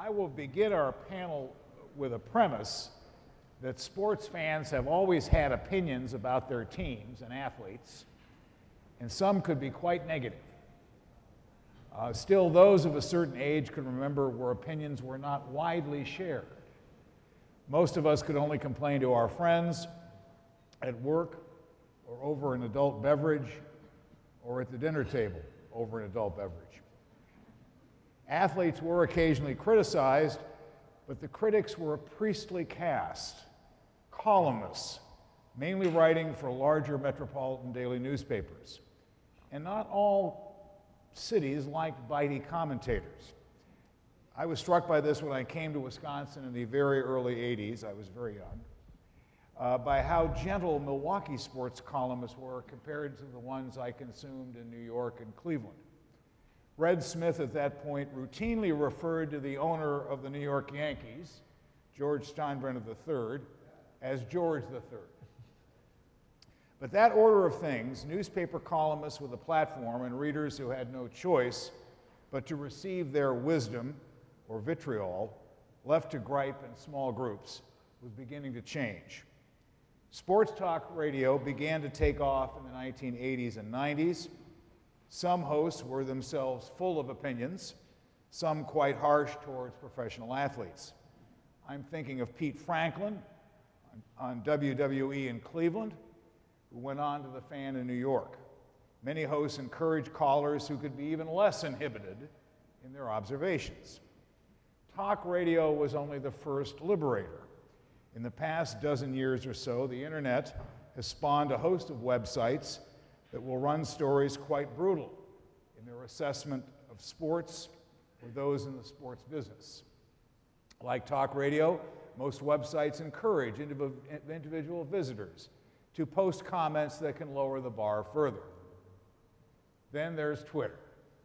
I will begin our panel with a premise that sports fans have always had opinions about their teams and athletes, and some could be quite negative. Still, those of a certain age could remember where opinions were not widely shared. Most of us could only complain to our friends at work or over an adult beverage or at the dinner table over an adult beverage. Athletes were occasionally criticized, but the critics were a priestly caste, columnists, mainly writing for larger metropolitan daily newspapers. And not all cities liked bitey commentators. I was struck by this when I came to Wisconsin in the very early 80s, I was very young, by how gentle Milwaukee sports columnists were compared to the ones I consumed in New York and Cleveland. Red Smith at that point routinely referred to the owner of the New York Yankees, George Steinbrenner III, as George III. But that order of things, newspaper columnists with a platform and readers who had no choice but to receive their wisdom, or vitriol, left to gripe in small groups, was beginning to change. Sports talk radio began to take off in the 1980s and 90s. Some hosts were themselves full of opinions, some quite harsh towards professional athletes. I'm thinking of Pete Franklin on WWE in Cleveland, who went on to The Fan in New York. Many hosts encouraged callers who could be even less inhibited in their observations. Talk radio was only the first liberator. In the past dozen years or so, the internet has spawned a host of websites that will run stories quite brutal in their assessment of sports or those in the sports business. Like talk radio, most websites encourage individual visitors to post comments that can lower the bar further. Then there's Twitter.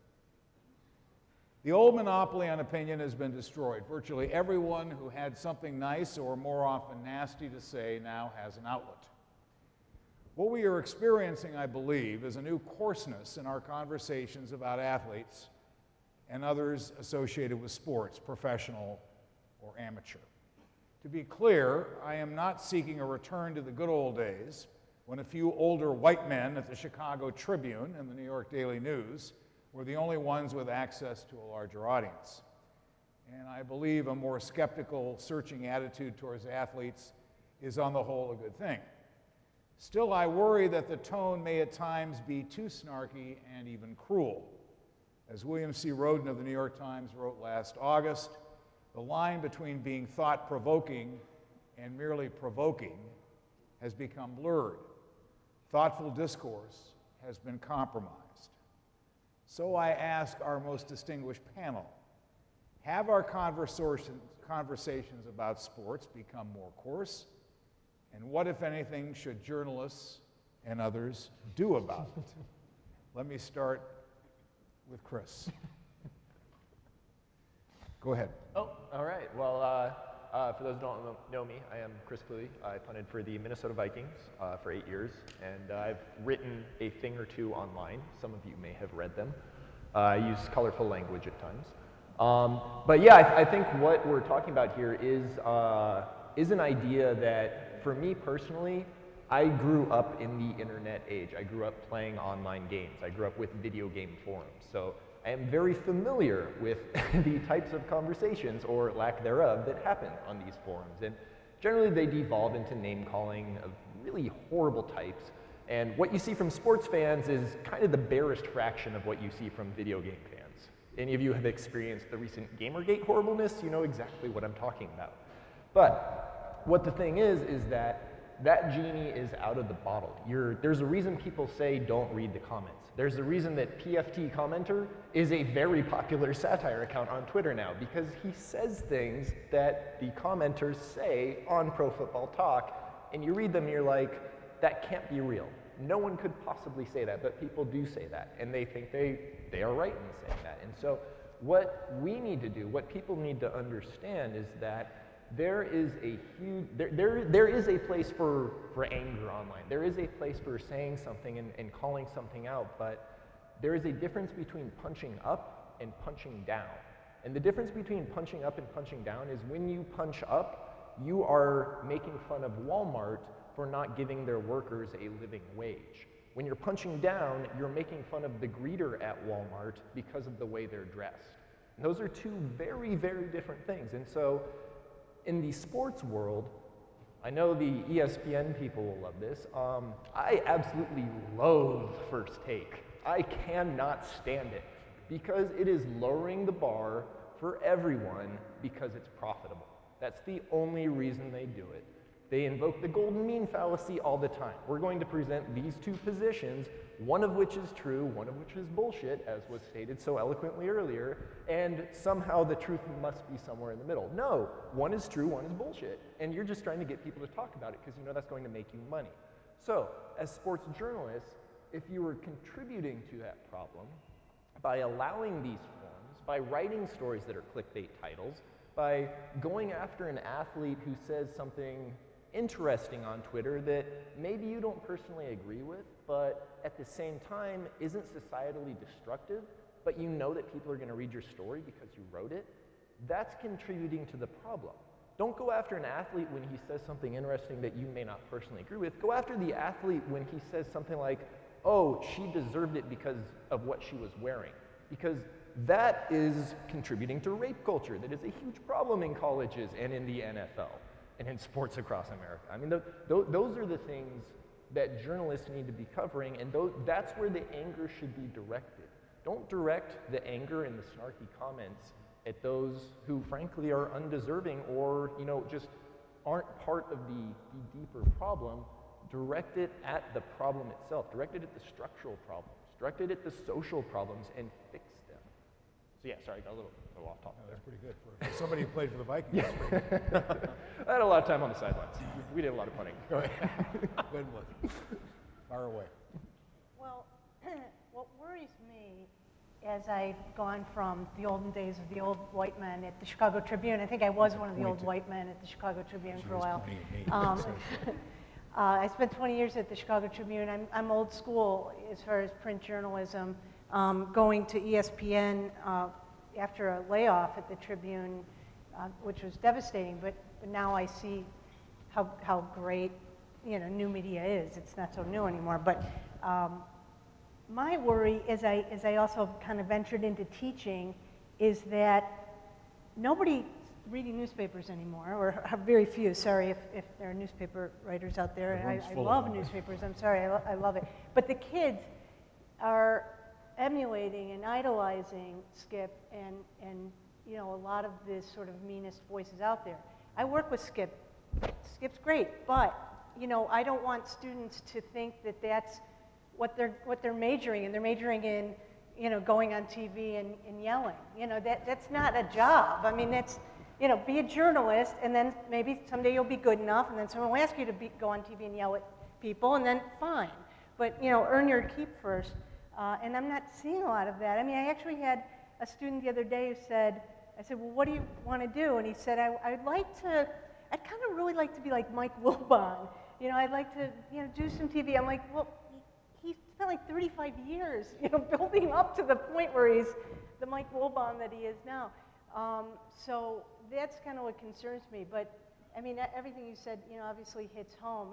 The old monopoly on opinion has been destroyed. Virtually everyone who had something nice or more often nasty to say now has an outlet. What we are experiencing, I believe, is a new coarseness in our conversations about athletes and others associated with sports, professional or amateur. To be clear, I am not seeking a return to the good old days when a few older white men at the Chicago Tribune and the New York Daily News were the only ones with access to a larger audience. And I believe a more skeptical, searching attitude towards athletes is on the whole a good thing. Still, I worry that the tone may at times be too snarky and even cruel. As William C. Roden of the New York Times wrote last August, the line between being thought-provoking and merely provoking has become blurred. Thoughtful discourse has been compromised. So I ask our most distinguished panel, have our conversations about sports become more coarse? And what, if anything, should journalists and others do about it? Let me start with Chris. Go ahead. Oh, all right. Well, for those who don't know me, I am Chris Cluey. I punted for the Minnesota Vikings for 8 years, and I've written a thing or two online. Some of you may have read them. I use colorful language at times. But yeah, I think what we're talking about here is an idea that, for me personally, I grew up in the internet age. I grew up playing online games. I grew up with video game forums. So I am very familiar with the types of conversations, or lack thereof, that happen on these forums. And generally they devolve into name-calling of really horrible types. And what you see from sports fans is kind of the barest fraction of what you see from video game fans. Any of you have experienced the recent Gamergate horribleness, you know exactly what I'm talking about. But what the thing is that genie is out of the bottle. There's a reason people say don't read the comments. There's a reason that PFT Commenter is a very popular satire account on Twitter now, because he says things that the commenters say on Pro Football Talk, and you read them and you're like, that can't be real. No one could possibly say that, but people do say that, and they think they are right in saying that. And so what we need to do, what people need to understand, is that there is a huge, there is a place for anger online. There is a place for saying something and calling something out, but there is a difference between punching up and punching down. And the difference between punching up and punching down is when you punch up, you are making fun of Walmart for not giving their workers a living wage. When you're punching down, you're making fun of the greeter at Walmart because of the way they're dressed. And those are two very, very different things. And so in the sports world, I know the ESPN people will love this. I absolutely loathe First Take. I cannot stand it because it is lowering the bar for everyone because it's profitable. That's the only reason they do it. They invoke the golden mean fallacy all the time. We're going to present these two positions, one of which is true, one of which is bullshit, as was stated so eloquently earlier, and somehow the truth must be somewhere in the middle. No, one is true, one is bullshit, and you're just trying to get people to talk about it because you know that's going to make you money. So, as sports journalists, if you were contributing to that problem by allowing these forms, by writing stories that are clickbait titles, by going after an athlete who says something interesting on Twitter that maybe you don't personally agree with, but at the same time isn't societally destructive, but you know that people are going to read your story because you wrote it, that's contributing to the problem. Don't go after an athlete when he says something interesting that you may not personally agree with. Go after the athlete when he says something like, oh, she deserved it because of what she was wearing. Because that is contributing to rape culture. That is a huge problem in colleges and in the NFL and in sports across America. I mean, those are the things that journalists need to be covering, and that's where the anger should be directed. Don't direct the anger and the snarky comments at those who, frankly, are undeserving or, you know, just aren't part of the deeper problem. Direct it at the problem itself. Direct it at the structural problems. Direct it at the social problems and fix them. So yeah, sorry, I got a little off topic there. That's pretty good for somebody who played for the Vikings. I had a lot of time on the sidelines. We did a lot of punting. Go ahead. Good one. Fire away. Well, what worries me as I've gone from the olden days of the old white men at the Chicago Tribune, I think I was one of the old white men at the Chicago Tribune for a while. I spent 20 years at the Chicago Tribune. I'm old school as far as print journalism. Going to ESPN after a layoff at the Tribune, which was devastating, but now I see how great, you know, new media is. It's not so new anymore. But my worry, as I also kind of ventured into teaching, is that nobody's reading newspapers anymore, or very few. Sorry if there are newspaper writers out there. I love newspapers. I'm sorry, I love it. But the kids are emulating and idolizing Skip and you know, a lot of the sort of meanest voices out there. I work with Skip. Skip's great, but you know, I don't want students to think that that's what they're majoring in. They're majoring in, you know, going on TV and yelling. You know, that's not a job. I mean, that's, you know, be a journalist, and then maybe someday you'll be good enough, and then someone will ask you to go on TV and yell at people, and then fine. But you know, earn your keep first. And I'm not seeing a lot of that. I mean, I actually had a student the other day who said, I said, well, what do you want to do? And he said, I'd kind of really like to be like Mike Wilbon. You know, I'd like to, you know, do some TV. I'm like, well, he spent like 35 years, you know, building up to the point where he's the Mike Wilbon that he is now. So that's kind of what concerns me. But I mean, everything you said, you know, obviously hits home.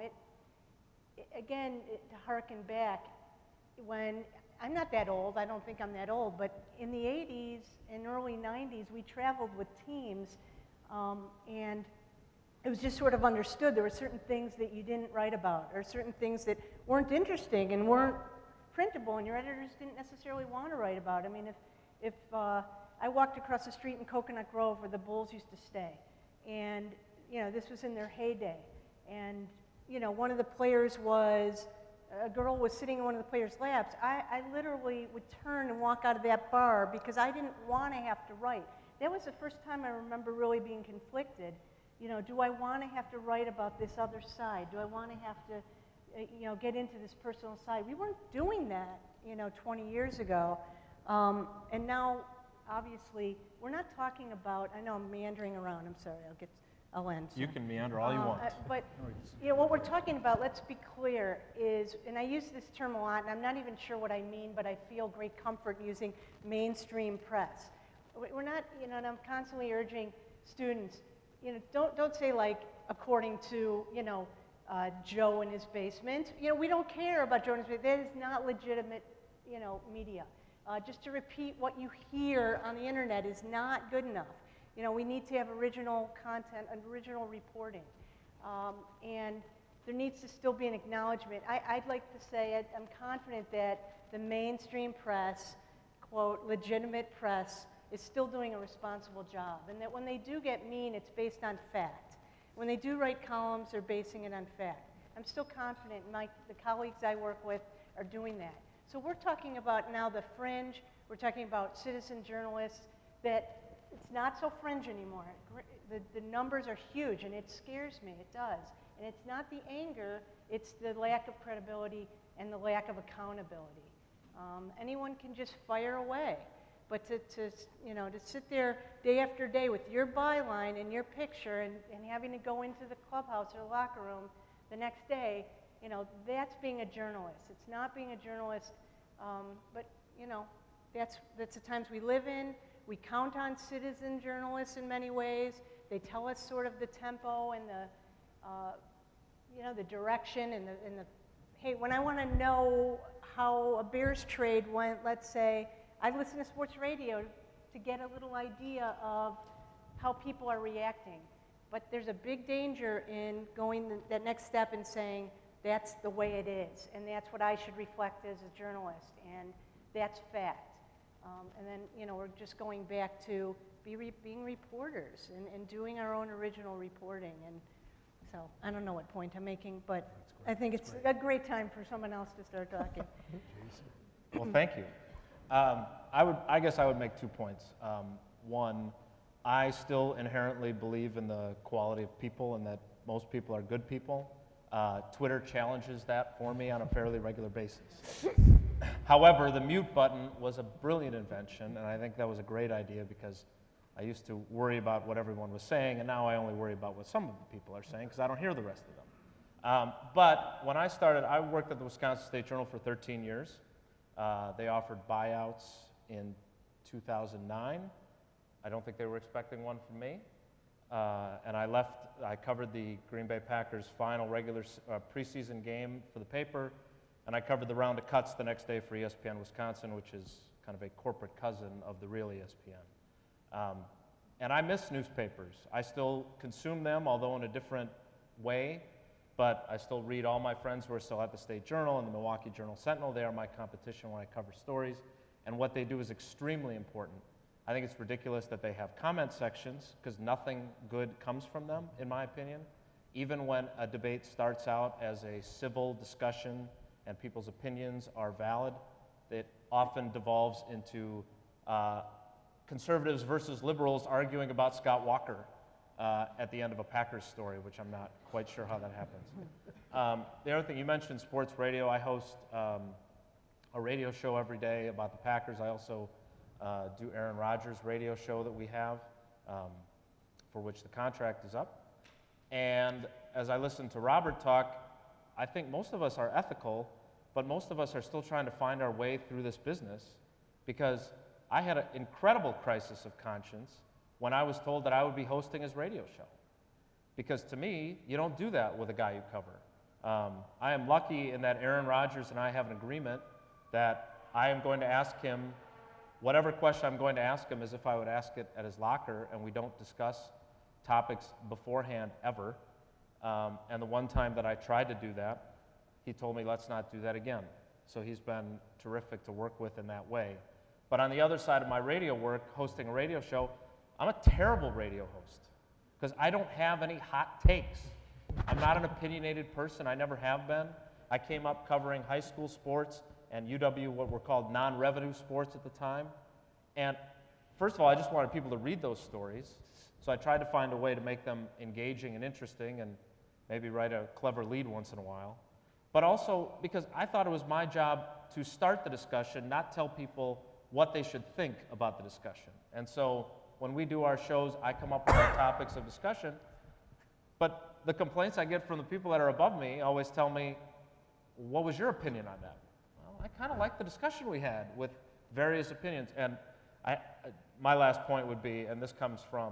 Again, to harken back, when I'm not that old, I don't think I'm that old, but in the 80s and early 90s, we traveled with teams, and it was just sort of understood there were certain things that you didn't write about, or certain things that weren't interesting and weren't printable, and your editors didn't necessarily want to write about. I mean, if I walked across the street in Coconut Grove where the Bulls used to stay, and you know, this was in their heyday, and you know, one of the players was, a girl was sitting in one of the players' laps. I literally would turn and walk out of that bar because I didn't want to have to write. That was the first time I remember really being conflicted. You know, do I want to have to write about this other side? Do I want to have to, you know, get into this personal side? We weren't doing that, you know, 20 years ago. And now, obviously, we're not talking about, I know I'm meandering around, I'm sorry, I'll end. You can meander all you want. But you know, what we're talking about, let's be clear, is, and I use this term a lot, and I'm not even sure what I mean, but I feel great comfort using mainstream press. We're not, you know, and I'm constantly urging students, you know, don't say like, according to, you know, Joe in his basement. You know, we don't care about Joe in his basement. That is not legitimate, you know, media. Just to repeat what you hear on the internet is not good enough. You know, we need to have original content and original reporting. And there needs to still be an acknowledgement. I'd like to say I'm confident that the mainstream press, quote, legitimate press, is still doing a responsible job. And that when they do get mean, it's based on fact. When they do write columns, they're basing it on fact. I'm still confident the colleagues I work with are doing that. So we're talking about now the fringe, we're talking about citizen journalists, that it's not so fringe anymore. The numbers are huge, and it scares me, it does. And it's not the anger, it's the lack of credibility and the lack of accountability. Anyone can just fire away. But you know, to sit there day after day with your byline and your picture and having to go into the clubhouse or locker room the next day, you know, that's being a journalist. It's not being a journalist, but, you know, that's the times we live in. We count on citizen journalists in many ways. They tell us sort of the tempo and the, you know, the direction and the hey, when I want to know how a Bears trade went, let's say, I listen to sports radio to get a little idea of how people are reacting. But there's a big danger in going that next step and saying, that's the way it is, and that's what I should reflect as a journalist, and that's fact. And then, you know, we're just going back to being reporters and doing our own original reporting. And so I don't know what point I'm making, but I think it's a great time for someone else to start talking. Well, thank you. I guess I would make 2 points. One, I still inherently believe in the quality of people and that most people are good people. Twitter challenges that for me on a fairly regular basis. However, the mute button was a brilliant invention, and I think that was a great idea because I used to worry about what everyone was saying, and now I only worry about what some of the people are saying because I don't hear the rest of them. But when I started, I worked at the Wisconsin State Journal for 13 years. They offered buyouts in 2009. I don't think they were expecting one from me. And I left, I covered the Green Bay Packers' final regular preseason game for the paper, and I covered the round of cuts the next day for ESPN Wisconsin, which is kind of a corporate cousin of the real ESPN. And I miss newspapers. I still consume them, although in a different way, but I still read all my friends who are still at the State Journal and the Milwaukee Journal-Sentinel. They are my competition when I cover stories, and what they do is extremely important. I think it's ridiculous that they have comment sections because nothing good comes from them, in my opinion. Even when a debate starts out as a civil discussion and people's opinions are valid, it often devolves into conservatives versus liberals arguing about Scott Walker at the end of a Packers story, which I'm not quite sure how that happens. The other thing, you mentioned sports radio. I host a radio show every day about the Packers. I also do Aaron Rodgers' radio show that we have, for which the contract is up. And as I listen to Robert talk, I think most of us are ethical, but most of us are still trying to find our way through this business, because I had an incredible crisis of conscience when I was told that I would be hosting his radio show. Because to me, you don't do that with a guy you cover. I am lucky in that Aaron Rodgers and I have an agreement that I am going to ask him whatever question I'm going to ask him as if I would ask it at his locker, and we don't discuss topics beforehand ever. And the one time that I tried to do that, he told me, let's not do that again. So he's been terrific to work with in that way. But on the other side of my radio work, hosting a radio show, I'm a terrible radio host because I don't have any hot takes. I'm not an opinionated person. I never have been. I came up covering high school sports and UW, what were called non-revenue sports at the time. And first of all, I just wanted people to read those stories. So I tried to find a way to make them engaging and interesting and maybe write a clever lead once in a while. But also because I thought it was my job to start the discussion, not tell people what they should think about the discussion. And so when we do our shows, I come up with our topics of discussion. But the complaints I get from the people that are above me always tell me, what was your opinion on that? I kind of like the discussion we had with various opinions. And my last point would be, and this comes from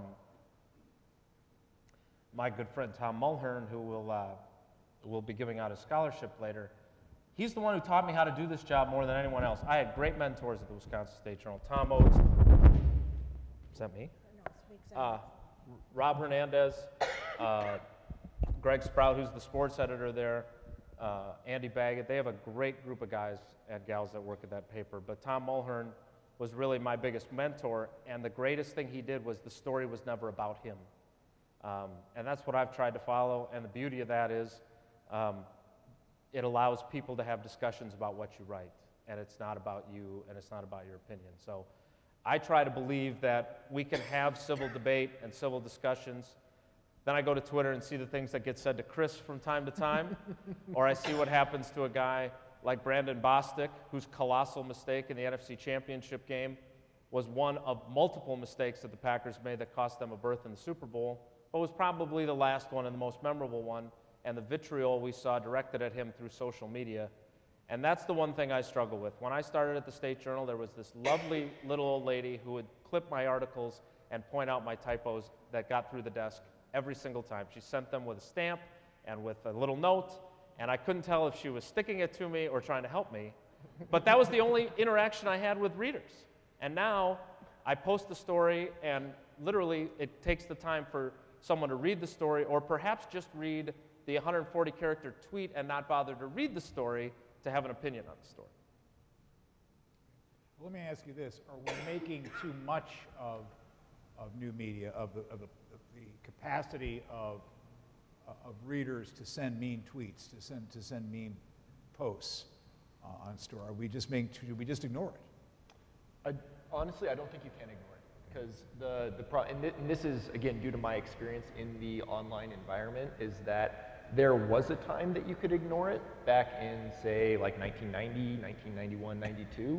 my good friend Tom Mulhern, who will be giving out a scholarship later. He's the one who taught me how to do this job more than anyone else. I had great mentors at the Wisconsin State Journal. Tom Oates. Is that me? No, Rob Hernandez, Greg Sprout, who's the sports editor there, Andy Baggett. They have a great group of guys and gals that work at that paper. But Tom Mulhern was really my biggest mentor, and the greatest thing he did was the story was never about him. And that's what I've tried to follow, and the beauty of that is it allows people to have discussions about what you write, and it's not about you, and it's not about your opinion. So I try to believe that we can have civil debate and civil discussions. Then I go to Twitter and see the things that get said to Chris from time to time, or I see what happens to a guy like Brandon Bostic, whose colossal mistake in the NFC Championship game was one of multiple mistakes that the Packers made that cost them a berth in the Super Bowl, but was probably the last one and the most memorable one, and the vitriol we saw directed at him through social media. And that's the one thing I struggle with. When I started at the State Journal, there was this lovely little old lady who would clip my articles and point out my typos that got through the desk every single time. She sent them with a stamp and with a little note, and I couldn't tell if she was sticking it to me or trying to help me. But that was the only interaction I had with readers. And now I post the story, and literally it takes the time for someone to read the story, or perhaps just read the 140-character tweet and not bother to read the story to have an opinion on the story. Let me ask you this. Are we making too much of new media, of the capacity of readers to send mean tweets, to send mean posts on story? Are we just do we just ignore it? Honestly, I don't think you can ignore it, because and this is, again, due to my experience in the online environment, is that there was a time that you could ignore it back in, say, like 1990, 1991, 92,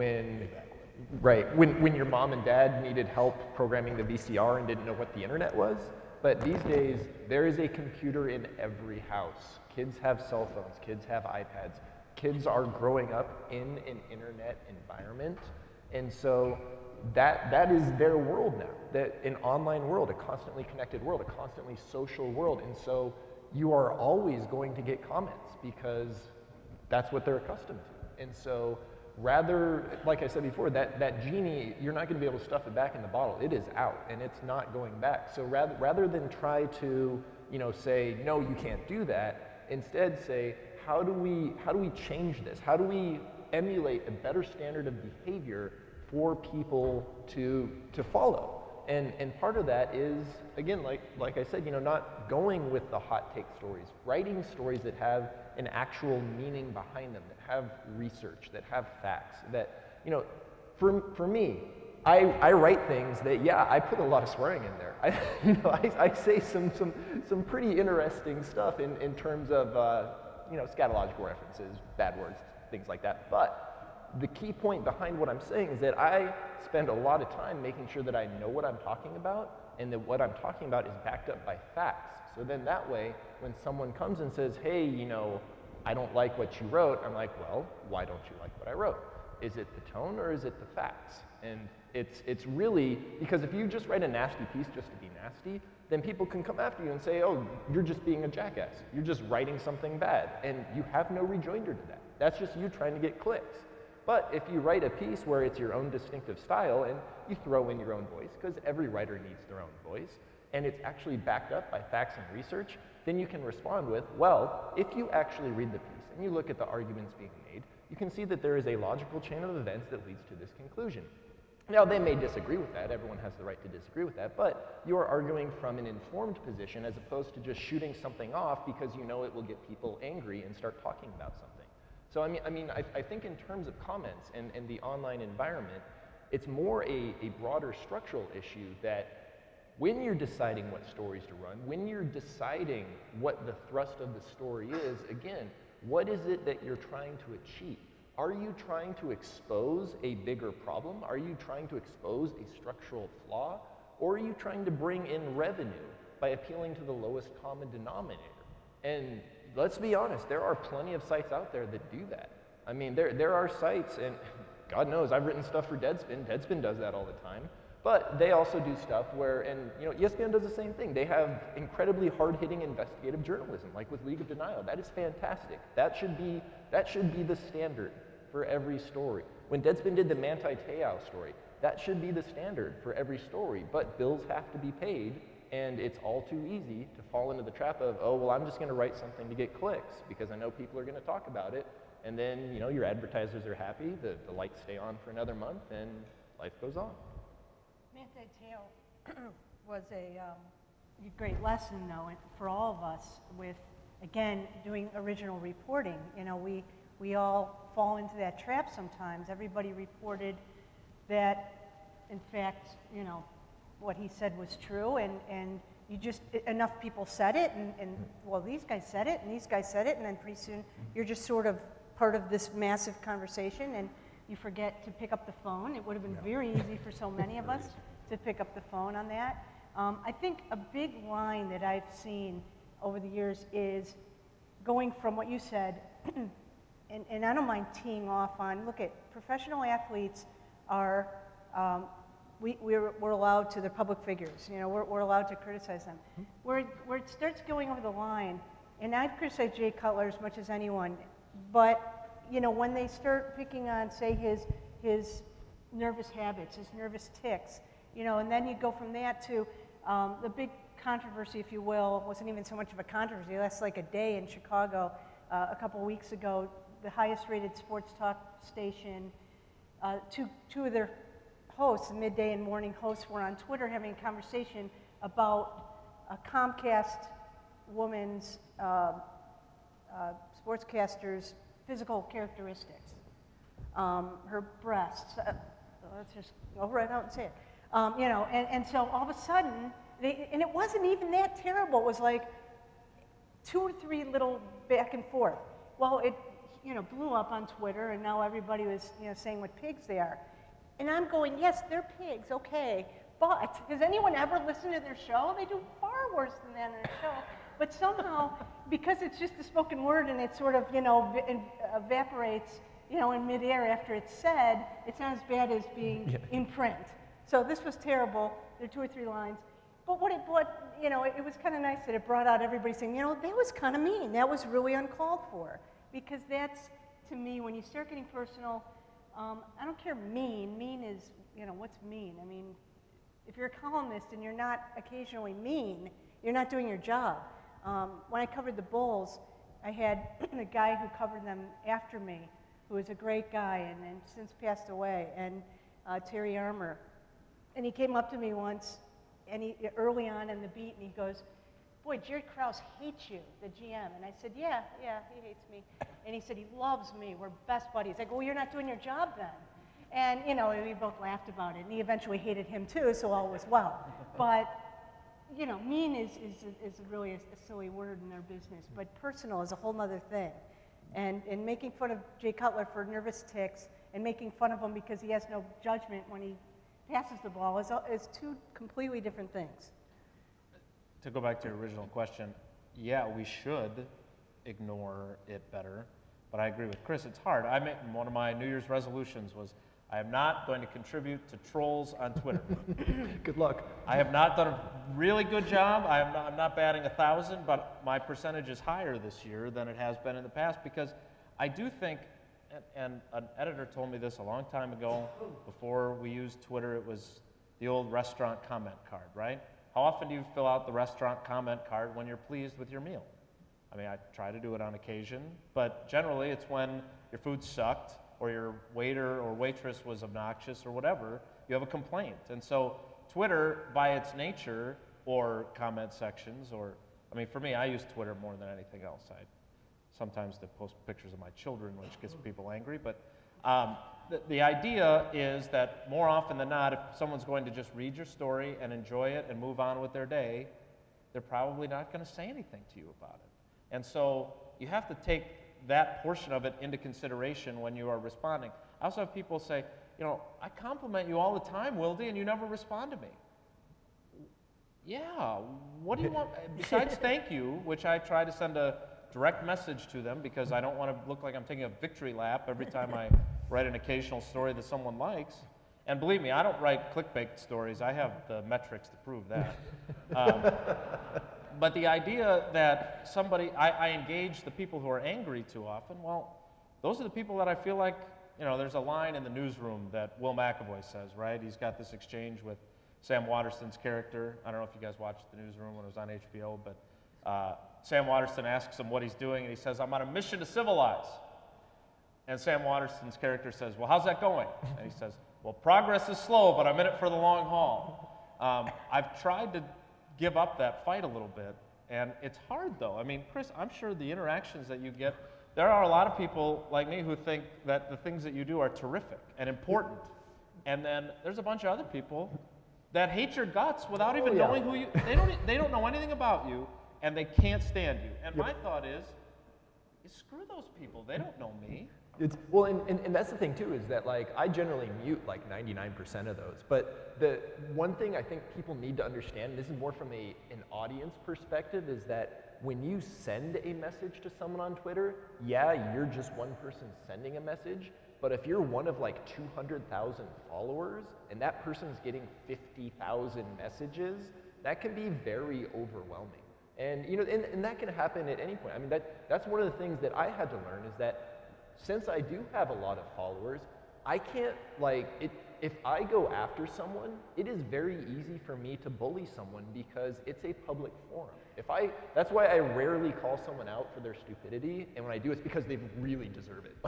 when your mom and dad needed help programming the VCR and didn't know what the internet was. But these days, there is a computer in every house. Kids have cell phones, kids have iPads. Kids are growing up in an internet environment, and so that is their world now, an online world, a constantly connected world, a constantly social world. And so you are always going to get comments because that's what they're accustomed to. And so rather, like I said before, that genie, you're not going to be able to stuff it back in the bottle. It is out, and it's not going back. So rather than try to, say, no, you can't do that, instead say, how do we change this? How do we emulate a better standard of behavior for people to follow? And part of that is, again, like I said, not going with the hot take stories, writing stories that have an actual meaning behind them, that have research, that have facts, that, for me, I write things that, yeah, I put a lot of swearing in there. I say some pretty interesting stuff in terms of, scatological references, bad words, things like that. But the key point behind what I'm saying is that I spend a lot of time making sure that I know what I'm talking about, and that what I'm talking about is backed up by facts. So then that way, when someone comes and says, hey, I don't like what you wrote, I'm like, well, why don't you like what I wrote? Is it the tone or is it the facts? And it's really, because if you just write a nasty piece just to be nasty, then people can come after you and say, oh, you're just being a jackass. You're just writing something bad, and you have no rejoinder to that. That's just you trying to get clicks. But if you write a piece where it's your own distinctive style and you throw in your own voice, because every writer needs their own voice, and it's actually backed up by facts and research, then you can respond with, well, if you actually read the piece and you look at the arguments being made, you can see that there is a logical chain of events that leads to this conclusion. Now, they may disagree with that. Everyone has the right to disagree with that, but you are arguing from an informed position as opposed to just shooting something off because you know it will get people angry and start talking about something. So I think in terms of comments and the online environment, it's more a broader structural issue that when you're deciding what stories to run, when you're deciding what the thrust of the story is, again, what is it that you're trying to achieve? Are you trying to expose a bigger problem? Are you trying to expose a structural flaw? Or are you trying to bring in revenue by appealing to the lowest common denominator? And let's be honest, there are plenty of sites out there that do that. I mean, there are sites, and God knows, I've written stuff for Deadspin. Deadspin does that all the time, But they also do stuff where, and you know, ESPN does the same thing. They have incredibly hard-hitting investigative journalism, like with League of Denial. That is fantastic. That should be the standard for every story. When Deadspin did the Manti Te'o story, that should be the standard for every story. But bills have to be paid, and it's all too easy to fall into the trap of, oh, well, I'm just going to write something to get clicks because I know people are going to talk about it. And then, you know, your advertisers are happy, the lights stay on for another month, and life goes on. Manti Te'o was a great lesson, though, for all of us with, again, doing original reporting. You know, we all fall into that trap sometimes. Everybody reported that, in fact, you know, what he said was true, and you just, enough people said it, and well, these guys said it, and these guys said it, and then pretty soon you're just sort of part of this massive conversation, and you forget to pick up the phone. It would have been very easy for so many of us to pick up the phone on that. I think a big line that I've seen over the years is going from what you said, and I don't mind teeing off on, look at professional athletes are, we're allowed to, they're public figures, you know, we're allowed to criticize them. Where it starts going over the line, and I've criticized Jay Cutler as much as anyone, but, you know, when they start picking on, say, his nervous habits, his nervous tics, you know, and then you go from that to the big controversy, if you will, wasn't even so much of a controversy, that's like a day in Chicago a couple weeks ago, the highest rated sports talk station, two of their hosts, the midday and morning hosts, were on Twitter having a conversation about a Comcast woman's sportscaster's physical characteristics, her breasts. Let's just go right out and say it. You know, and so all of a sudden, and it wasn't even that terrible. It was like 2 or 3 little back and forth. Well, it, you know, blew up on Twitter, and now everybody was, you know, saying what pigs they are. And I'm going, yes, they're pigs, okay, but has anyone ever listened to their show? They do far worse than that in their show. But somehow, because it's just a spoken word and it sort of, you know, evaporates, you know, in midair after it's said, it's not as bad as being in print. So this was terrible. There are 2 or 3 lines. But you know, it was kind of nice that it brought out everybody saying, you know, that was kind of mean. That was really uncalled for. Because that's, to me, when you start getting personal, I don't care mean. Mean is, you know, what's mean? I mean, if you're a columnist and you're not occasionally mean, you're not doing your job. When I covered the Bulls, I had a guy who covered them after me, who was a great guy and since passed away, and Terry Armour. And he came up to me once, and early on in the beat, and he goes, boy, Jerry Krause hates you, the GM. And I said, yeah, he hates me. And he said, he loves me, we're best buddies. I go, well, you're not doing your job then. And, you know, we both laughed about it. And he eventually hated him too, so all was well. But, you know, mean is really a silly word in their business. But personal is a whole other thing. And making fun of Jay Cutler for nervous tics and making fun of him because he has no judgment when he passes the ball is 2 completely different things. To go back to your original question, yeah, we should ignore it better, but I agree with Chris, it's hard. One of my New Year's resolutions was I am not going to contribute to trolls on Twitter. Good luck. I have not done a really good job. I'm not batting 1,000, but my percentage is higher this year than it has been in the past because I do think, and an editor told me this a long time ago, before we used Twitter, it was the old restaurant comment card, right? How often do you fill out the restaurant comment card when you're pleased with your meal? I mean, I try to do it on occasion, but generally it's when your food sucked or your waiter or waitress was obnoxious or whatever, you have a complaint. And so Twitter, by its nature, or comment sections, or, I mean, for me, I use Twitter more than anything else. Sometimes they post pictures of my children, which gets people angry, but the idea is that more often than not, if someone's going to just read your story and enjoy it and move on with their day, they're probably not going to say anything to you about it. And so you have to take that portion of it into consideration when you are responding. I also have people say, you know, I compliment you all the time, Wildy, and you never respond to me. Yeah, what do you want? Besides thank you, which I try to send a direct message to them because I don't want to look like I'm taking a victory lap every time I write an occasional story that someone likes. And believe me, I don't write clickbait stories. I have the metrics to prove that. But the idea that I engage the people who are angry too often, well, those are the people that I feel like, there's a line in the newsroom that Will McAvoy says, right? He's got this exchange with Sam Waterston's character. I don't know if you guys watched the newsroom when it was on HBO, but Sam Waterston asks him what he's doing, and he says, I'm on a mission to civilize. And Sam Waterston's character says, well, how's that going? And he says, well, progress is slow, but I'm in it for the long haul. I've tried to give up that fight a little bit, and it's hard, though. I mean, Chris, I'm sure the interactions that you get, there are a lot of people like me who think that the things that you do are terrific and important. And then there's a bunch of other people that hate your guts without even knowing who you, they don't know anything about you, and they can't stand you. And my thought is screw those people, they don't know me. Well, and that's the thing too, is that like I generally mute like 99% of those. But the one thing I think people need to understand, and this is more from an audience perspective, is that when you send a message to someone on Twitter, yeah, you're just one person sending a message. But if you're one of like 200,000 followers and that person's getting 50,000 messages, that can be very overwhelming. And and that can happen at any point. I mean, that's one of the things that I had to learn, is that since I do have a lot of followers, I can't if I go after someone, it is very easy for me to bully someone because it's a public forum. That's why I rarely call someone out for their stupidity, and when I do, it's because they really deserve it.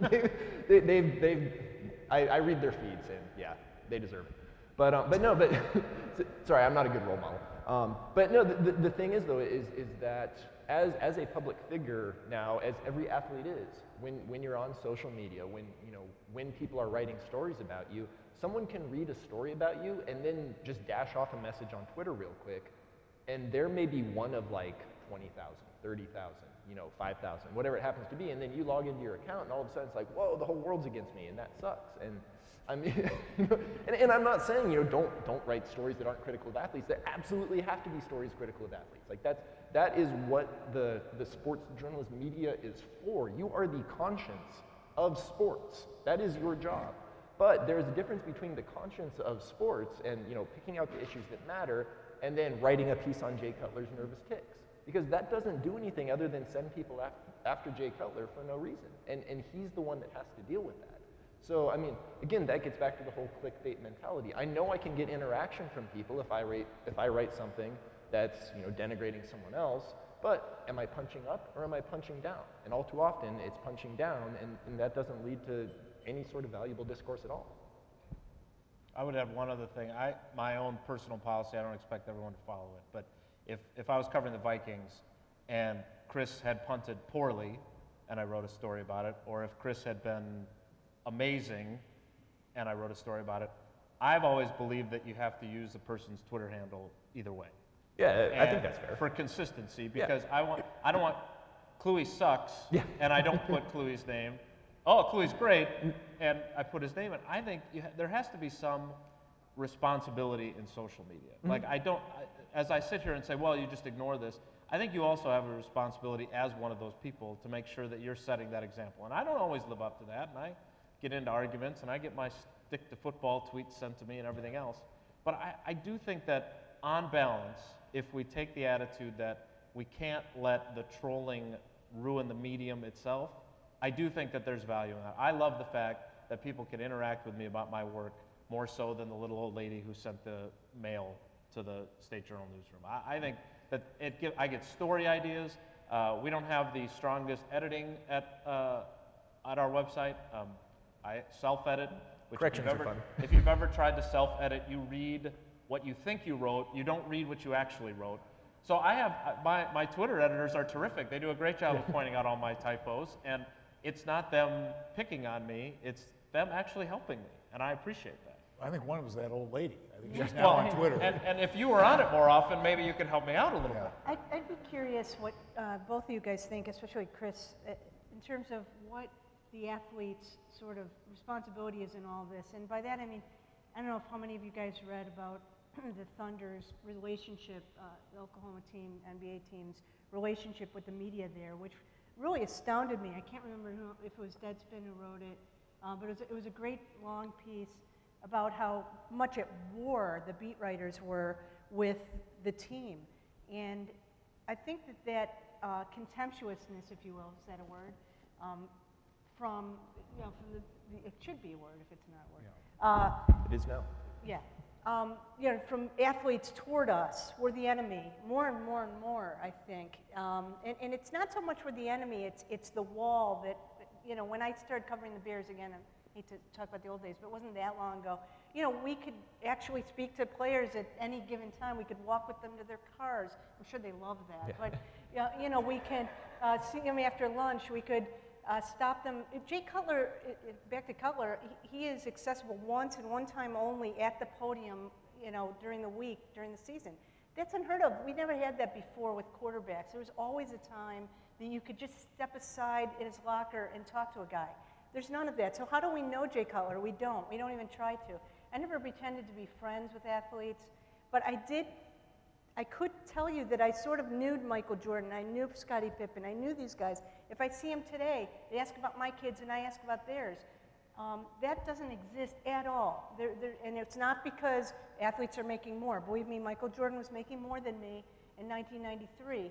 I read their feeds, and yeah, they deserve it. But sorry, I'm not a good role model. But no, the thing is though, is that as a public figure now, as every athlete is, when you're on social media, when people are writing stories about you, someone can read a story about you and then just dash off a message on Twitter real quick, and there may be one of like 20,000, 30,000, 5,000, whatever it happens to be, and then you log into your account and all of a sudden it's like, whoa, the whole world's against me, and that sucks. And I mean, and I'm not saying, don't write stories that aren't critical of athletes. There absolutely have to be stories critical of athletes. Like that is what the sports journalism media is for. You are the conscience of sports. That is your job. But there's a difference between the conscience of sports and picking out the issues that matter, and then writing a piece on Jay Cutler's nervous tics, because that doesn't do anything other than send people after Jay Cutler for no reason, and he's the one that has to deal with that. So, I mean, again, that gets back to the whole clickbait mentality. I know I can get interaction from people if I write something that's denigrating someone else, but am I punching up or am I punching down? And all too often, it's punching down, and that doesn't lead to any sort of valuable discourse at all. I would add one other thing. My own personal policy, I don't expect everyone to follow it, but if I was covering the Vikings and Chris had punted poorly and I wrote a story about it, or if Chris had been amazing and I wrote a story about it, I've always believed that you have to use the person's Twitter handle either way. Yeah, I think that's fair. For consistency, because I don't want Kluey sucks, and I don't put Kluey's name. Oh, Kluey's great, and I put his name in. I think there has to be some responsibility in social media. Mm-hmm. Like as I sit here and say, well, you just ignore this, I think you also have a responsibility as one of those people to make sure that you're setting that example. And I don't always live up to that, and I get into arguments, and I get my stick to football tweets sent to me and everything else. But I do think that on balance, if we take the attitude that we can't let the trolling ruin the medium itself, I do think that there's value in that. I love the fact that people can interact with me about my work more so than the little old lady who sent the mail to the State Journal newsroom. I think that I get story ideas. We don't have the strongest editing at our website. I self-edit. Corrections are fun. If you've ever tried to self-edit, you read what you think you wrote. You don't read what you actually wrote. So I have my Twitter editors are terrific. They do a great job of pointing out all my typos, and it's not them picking on me. It's them actually helping me, and I appreciate that. I think one was that old lady. I think she's now on Twitter. And if you were on it more often, maybe you could help me out a little bit. I'd be curious what both of you guys think, especially Chris, in terms of what the athlete's sort of responsibility is in all this. And by that I mean, I don't know how many of you guys read about the Thunder's relationship, the Oklahoma team, NBA team's relationship with the media there, which really astounded me. I can't remember if it was Deadspin who wrote it, but it was a great long piece about how much at war the beat writers were with the team. And I think that contemptuousness, if you will, is that a word? From it should be a word if it's not a word. Yeah. It is now. Yeah. From athletes toward us, we're the enemy, more and more and more, I think. And it's not so much we're the enemy, it's the wall that, when I started covering the Bears again, I hate to talk about the old days, but it wasn't that long ago, we could actually speak to players at any given time. We could walk with them to their cars. I'm sure they love that. Yeah. But, we can see them after lunch. We could stop them. Jay Cutler, back to Cutler, he is accessible once and one time only at the podium, during the week, during the season. That's unheard of. We never had that before with quarterbacks. There was always a time that you could just step aside in his locker and talk to a guy. There's none of that. So how do we know Jay Cutler? We don't. We don't even try to. I never pretended to be friends with athletes, but I could tell you that I sort of knew Michael Jordan, I knew Scottie Pippen, I knew these guys. If I see them today, they ask about my kids and I ask about theirs. That doesn't exist at all. And it's not because athletes are making more. Believe me, Michael Jordan was making more than me in 1993.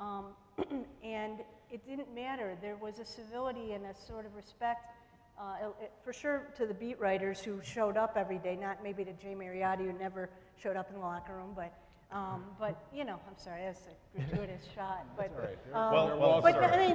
And it didn't matter. There was a civility and a sort of respect, for sure to the beat writers who showed up every day, not maybe to Jay Mariotti who never showed up in the locker room, but I'm sorry, that's a gratuitous shot. But, That's all right. I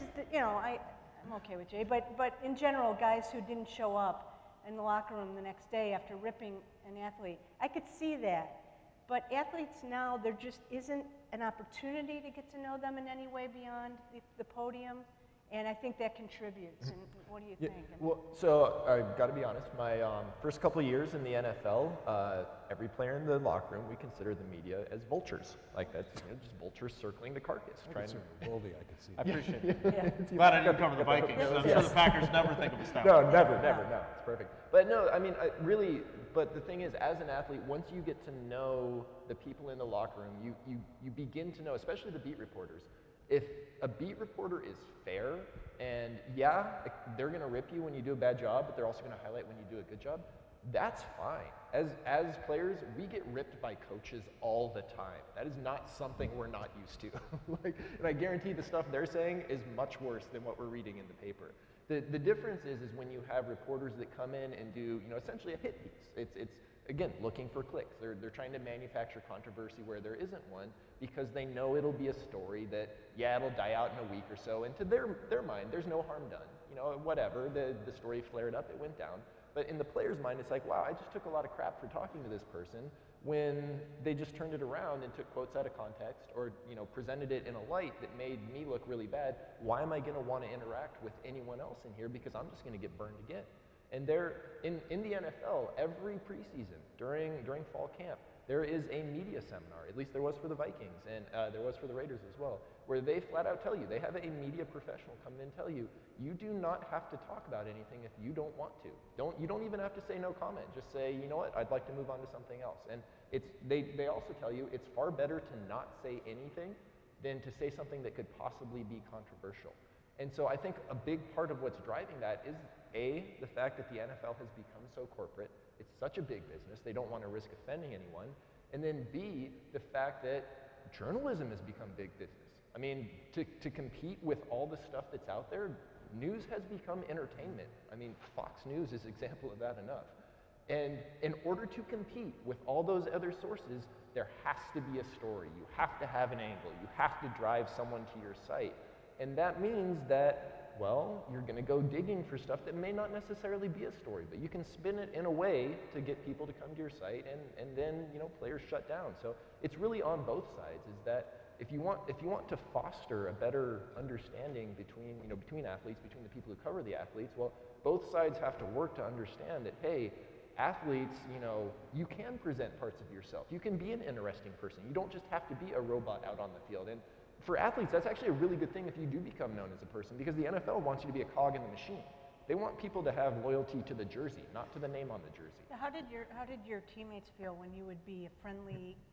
mean, I'm okay with Jay, but in general, guys who didn't show up in the locker room the next day after ripping an athlete, I could see that. But athletes now, there just isn't an opportunity to get to know them in any way beyond the podium. And I think that contributes. And what do you think? Well, so I've got to be honest. My first couple of years in the NFL, every player in the locker room, we consider the media as vultures. Like that's just vultures circling the carcass. I could see I that. appreciate it. Yeah. Glad I didn't cover the Vikings. I'm sure the Packers never think of us that way. No, never. No, it's perfect. But no, I mean, but the thing is, as an athlete, once you get to know the people in the locker room, you begin to know, especially the beat reporters. If a beat reporter is fair, and yeah, they're going to rip you when you do a bad job, but they're also going to highlight when you do a good job, that's fine. As players, we get ripped by coaches all the time. That is not something we're not used to. And I guarantee the stuff they're saying is much worse than what we're reading in the paper. The difference is when you have reporters that come in and do, essentially a hit piece. It's again, looking for clicks. They're trying to manufacture controversy where there isn't one because they know it'll be a story that, yeah, it'll die out in a week or so. And to their mind, there's no harm done. Whatever, the story flared up, it went down. But in the player's mind, it's like, wow, I just took a lot of crap for talking to this person when they just turned it around and took quotes out of context or, presented it in a light that made me look really bad. Why am I going to want to interact with anyone else in here because I'm just going to get burned again? And in the NFL, every preseason, during fall camp, there is a media seminar, at least there was for the Vikings, and there was for the Raiders as well, where they flat out tell you, they have a media professional come in and tell you, you do not have to talk about anything if you don't want to. You don't even have to say no comment. Just say, you know what, I'd like to move on to something else. And they also tell you it's far better to not say anything than to say something that could possibly be controversial. And so I think a big part of what's driving that is A, the fact that the NFL has become so corporate. It's such a big business. They don't want to risk offending anyone. And then B, the fact that journalism has become big business. I mean, to compete with all the stuff that's out there, news has become entertainment. I mean, Fox News is an example of that enough. And in order to compete with all those other sources, there has to be a story. You have to have an angle. You have to drive someone to your site. And that means that, well, you're going to go digging for stuff that may not necessarily be a story, but you can spin it in a way to get people to come to your site, and then players shut down. So it's really on both sides. Is that if you want to foster a better understanding between athletes, between the people who cover the athletes, well, both sides have to work to understand that, hey, athletes, you can present parts of yourself. You can be an interesting person. You don't just have to be a robot out on the field. And for athletes, that's actually a really good thing if you do become known as a person, because the NFL wants you to be a cog in the machine. They want people to have loyalty to the jersey, not to the name on the jersey. How did your teammates feel when you would be a friendly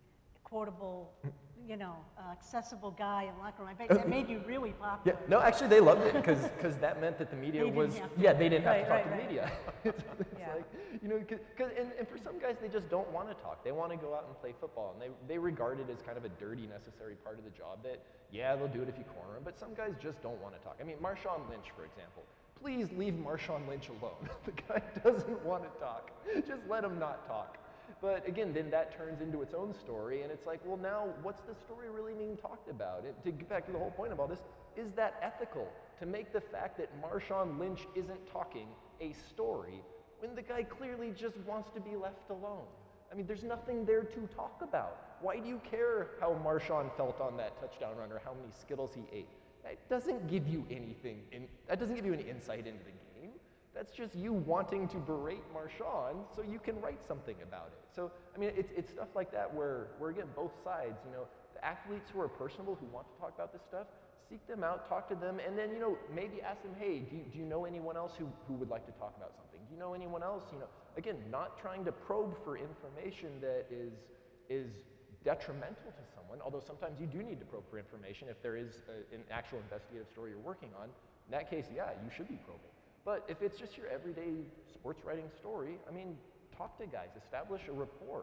quotable, accessible guy in the locker room. I bet that made you really popular. Yeah, no, actually they loved it because that meant that the media They was, didn't have to- they didn't have to talk to the right. media. It's Yeah. like, and for some guys, they just don't want to talk. They want to go out and play football, and they regard it as kind of a dirty, necessary part of the job that, they'll do it if you corner them, but some guys just don't want to talk. I mean, Marshawn Lynch, for example. Please leave Marshawn Lynch alone. The guy doesn't want to talk. Just let him not talk. But again, then that turns into its own story, and it's like, well, now what's the story really being talked about? To get back to the whole point of all this, is that ethical to make the fact that Marshawn Lynch isn't talking a story when the guy clearly just wants to be left alone? I mean, there's nothing there to talk about. Why do you care how Marshawn felt on that touchdown run or how many Skittles he ate? That doesn't give you anything, that doesn't give you any insight into the game. That's just you wanting to berate Marshawn so you can write something about it. So, I mean, it's stuff like that where again, both sides, the athletes who are personable, who want to talk about this stuff, seek them out, talk to them, and then, maybe ask them, hey, do you know anyone else who would like to talk about something? Do you know anyone else? Again, not trying to probe for information that is detrimental to someone, although sometimes you do need to probe for information if there is an actual investigative story you're working on. In that case, you should be probing. But if it's just your everyday sports writing story, I mean, talk to guys, establish a rapport.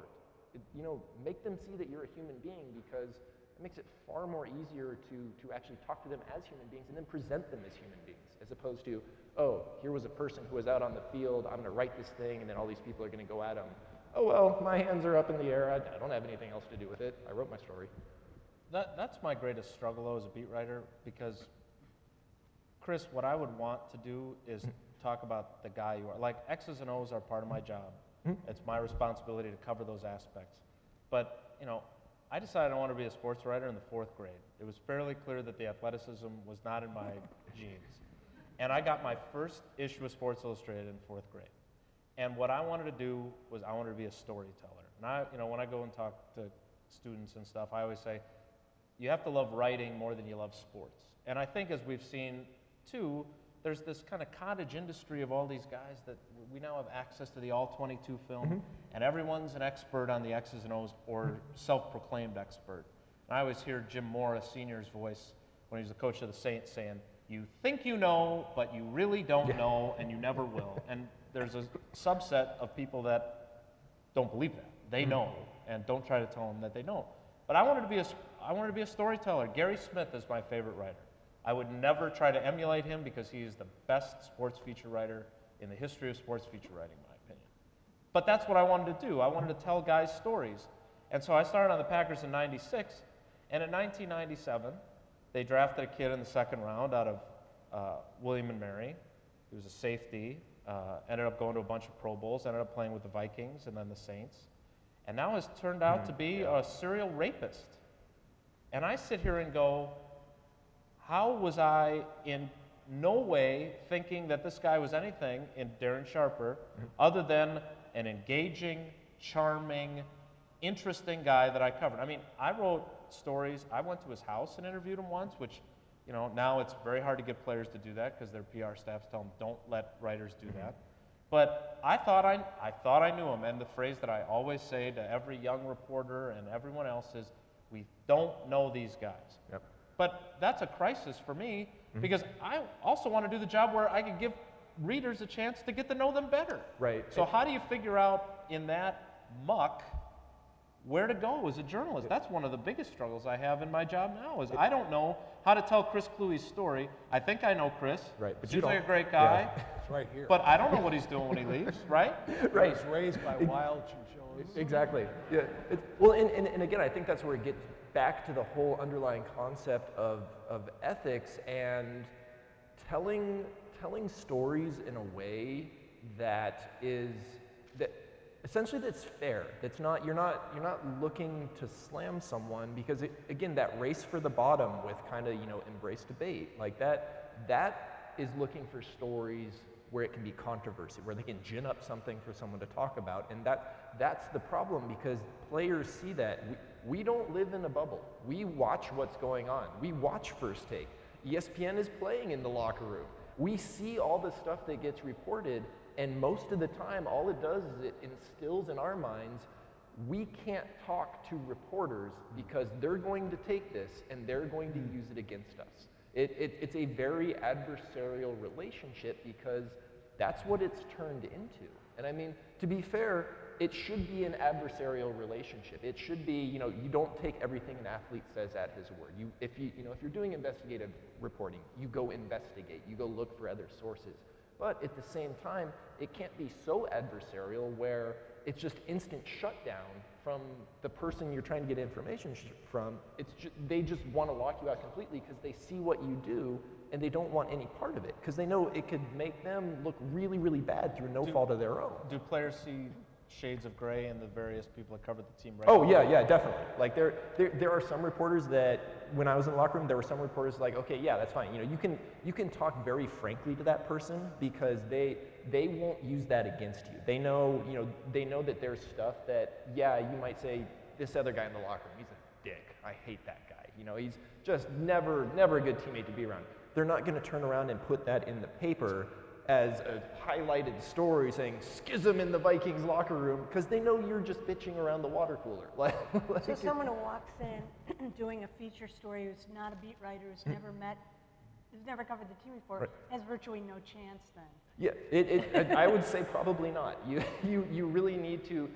Make them see that you're a human being, because it makes it far more easier to actually talk to them as human beings and then present them as human beings, as opposed to, oh, here was a person who was out on the field, I'm going to write this thing, and then all these people are going to go at him. Oh, well, my hands are up in the air, I don't have anything else to do with it, I wrote my story. That's my greatest struggle, though, as a beat writer, because Chris, what I would want to do is talk about the guy you are. Like, X's and O's are part of my job. It's my responsibility to cover those aspects. But, I decided I wanted to be a sports writer in the 4th grade. It was fairly clear that the athleticism was not in my genes. And I got my first issue of Sports Illustrated in 4th grade. And what I wanted to do was I wanted to be a storyteller. And when I go and talk to students and stuff, I always say, you have to love writing more than you love sports. And I think, as we've seen too, there's this kind of cottage industry of all these guys that we now have access to the all-22 film, and everyone's an expert on the X's and O's or self-proclaimed expert. And I always hear Jim Mora, Sr.'s voice when he was the coach of the Saints saying, you think you know, but you really don't know, and you never will. And there's a subset of people that don't believe that. They know, and don't try to tell them that they don't. But I wanted to be a storyteller. Gary Smith is my favorite writer. I would never try to emulate him because he is the best sports feature writer in the history of sports feature writing, in my opinion. But that's what I wanted to do. I wanted to tell guys stories. And so I started on the Packers in '96, and in 1997, they drafted a kid in the 2nd round out of William and Mary. He was a safety, ended up going to a bunch of Pro Bowls, ended up playing with the Vikings and then the Saints, and now has turned out to be a serial rapist. And I sit here and go, how was I in no way thinking that this guy was anything in Darren Sharper other than an engaging, charming, interesting guy that I covered? I mean, I wrote stories. I went to his house and interviewed him once, which, now it's very hard to get players to do that because their PR staffs tell them don't let writers do that. But I thought I knew him, and the phrase that I always say to every young reporter and everyone else is, we don't know these guys. Yep. But that's a crisis for me because I also want to do the job where I can give readers a chance to get to know them better. Right. So how do you figure out in that muck where to go as a journalist? That's one of the biggest struggles I have in my job now is I don't know how to tell Chris Cluey's story. I think I know Chris. Right. But Seems like a great guy. It's right here. But I don't know what he's doing when he leaves, right? Right. He was raised by wild chinchillas. Exactly. Yeah. Well, and again, I think that's where it gets back to the whole underlying concept of ethics and telling stories in a way that essentially that's fair. That's not you're not looking to slam someone because again, that race for the bottom with kind of embrace debate like that is looking for stories where it can be controversy, where they can gin up something for someone to talk about, and that's the problem because players see that. We don't live in a bubble. We watch what's going on. We watch First Take. ESPN is playing in the locker room. We see all the stuff that gets reported, and most of the time, all it does is it instills in our minds we can't talk to reporters because they're going to take this and they're going to use it against us. It's a very adversarial relationship because that's what it's turned into. And I mean, to be fair, it should be an adversarial relationship. It should be, you know, you don't take everything an athlete says at his word. If you're doing investigative reporting, you go investigate, you go look for other sources. But at the same time, it can't be so adversarial where it's just instant shutdown from the person you're trying to get information from. They just want to lock you out completely because they see what you do and they don't want any part of it because they know it could make them look really, really bad through no fault of their own. Do players see shades of gray in the various people that covered the team right Oh, now? yeah, definitely. Like there are some reporters that, when I was in the locker room, there were some reporters like, okay, yeah, that's fine. You know, you can talk very frankly to that person because they won't use that against you. They know that there's stuff that, yeah, you might say, this other guy in the locker room, he's a dick. I hate that guy. You know, he's just never a good teammate to be around. They're not going to turn around and put that in the paper as a highlighted story saying schism in the Vikings locker room because they know you're just bitching around the water cooler. So someone who walks in doing a feature story who's not a beat writer, who's never covered the team before, has virtually no chance then. Yeah, I would say probably not. You really need to,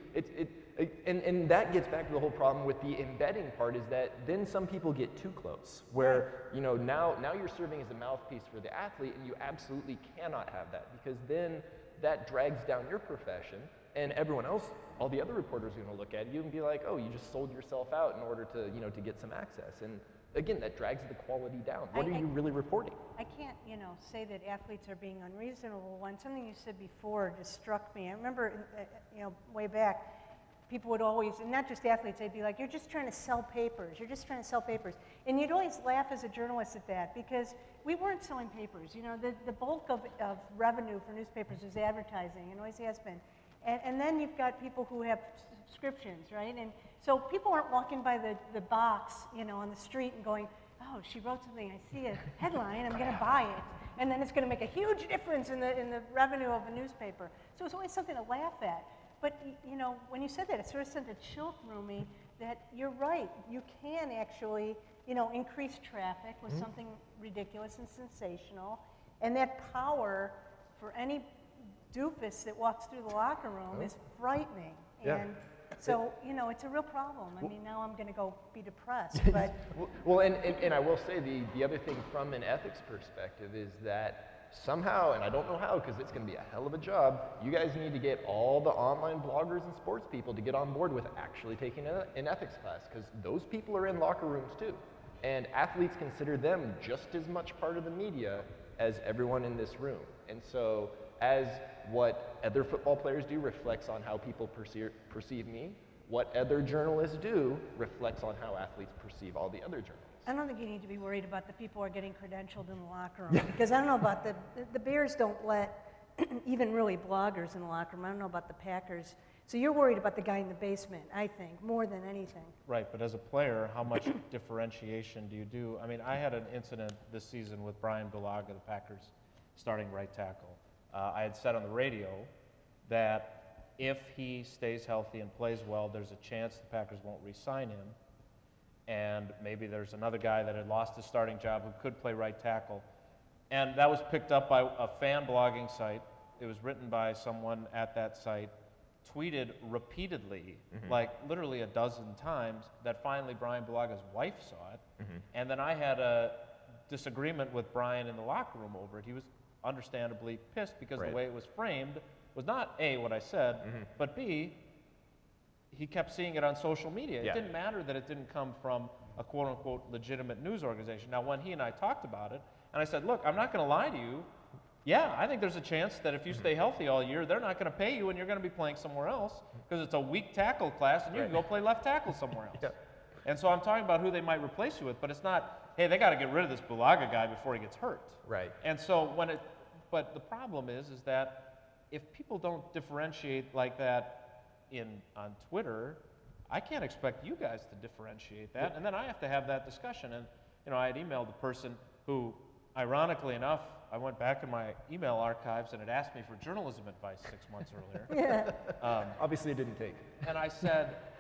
and that gets back to the whole problem with the embedding part is that then some people get too close where, you know, now you're serving as a mouthpiece for the athlete and you absolutely cannot have that because then that drags down your profession and everyone else, all the other reporters are going to look at you and be like, oh, you just sold yourself out in order to, you know, to get some access. And again, that drags the quality down. What are you really reporting? I can't, you know, say that athletes are being unreasonable when something you said before just struck me. I remember, you know, way back, people would always, and not just athletes, they'd be like, you're just trying to sell papers. You're just trying to sell papers. And you'd always laugh as a journalist at that because we weren't selling papers. You know, the bulk of revenue for newspapers is advertising and always has been. And then you've got people who have subscriptions, right? And so people aren't walking by the box, you know, on the street and going, oh, she wrote something, I see a headline, I'm gonna buy it. And then it's gonna make a huge difference in the revenue of a newspaper. So it's always something to laugh at. But, you know, when you said that, it sort of sent a chill through me that you're right. You can actually, you know, increase traffic with something ridiculous and sensational. And that power for any doofus that walks through the locker room is frightening. Yeah. And so, you know, it's a real problem. I mean, now I'm going to go be depressed. But well, and I will say the other thing from an ethics perspective is that somehow, and I don't know how because it's going to be a hell of a job, you guys need to get all the online bloggers and sports people to get on board with actually taking an ethics class because those people are in locker rooms too. And athletes consider them just as much part of the media as everyone in this room. And so as what other football players do reflects on how people perceive me, what other journalists do reflects on how athletes perceive all the other journalists. I don't think you need to be worried about the people who are getting credentialed in the locker room because I don't know about the Bears don't let even really bloggers in the locker room. I don't know about the Packers. So you're worried about the guy in the basement, I think, more than anything. Right, but as a player, how much differentiation do you do? I mean, I had an incident this season with Brian Bulaga, the Packers starting right tackle. I had said on the radio that if he stays healthy and plays well, there's a chance the Packers won't re-sign him. And maybe there's another guy that had lost his starting job who could play right tackle. And that was picked up by a fan blogging site. It was written by someone at that site, tweeted repeatedly, like literally a dozen times, that finally Brian Bulaga's wife saw it. And then I had a disagreement with Brian in the locker room over it. He was understandably pissed because the way it was framed was not A, what I said, but B, he kept seeing it on social media. It didn't matter that it didn't come from a quote-unquote legitimate news organization. Now, when he and I talked about it, and I said, look, I'm not going to lie to you. Yeah, I think there's a chance that if you stay healthy all year, they're not going to pay you and you're going to be playing somewhere else because it's a weak tackle class and you can go play left tackle somewhere else. And so I'm talking about who they might replace you with, but it's not, hey, they got to get rid of this Bulaga guy before he gets hurt. Right. And so but the problem is that if people don't differentiate like that on Twitter, I can't expect you guys to differentiate that, and then I have to have that discussion. And you know, I had emailed the person who, ironically enough, I went back in my email archives and it asked me for journalism advice 6 months earlier. Obviously, it didn't take. And I said,